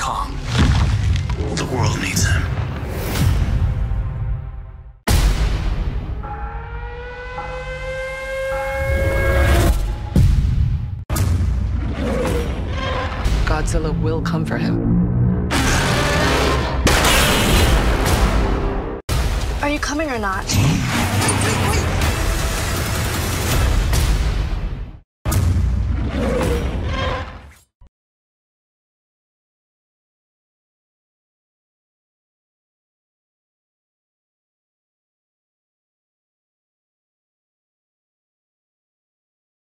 Kong. The world needs him. Godzilla will come for him. Are you coming or not?